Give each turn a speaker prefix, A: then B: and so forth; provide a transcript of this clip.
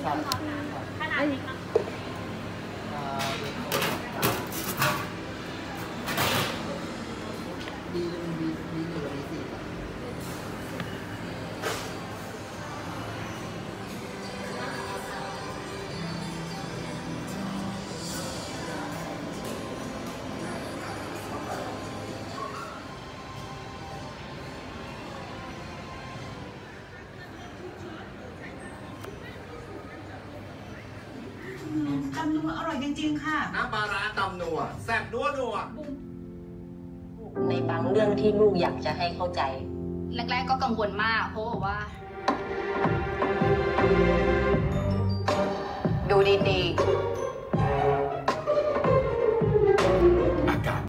A: ครับ
B: ขนาดนี้ครับ
A: ดีหนึ่งกับดีสี่ครับ
C: ตำนัวอร่อยจริงๆค่ะ
D: น้ำปลาร้าตำนัวแซ่บนัว
E: ในบางเรื่องที่ลูกอยากจะให้เข้าใจ
B: แรกๆก็กังวลมากเพราะว่า
E: ดูดีๆ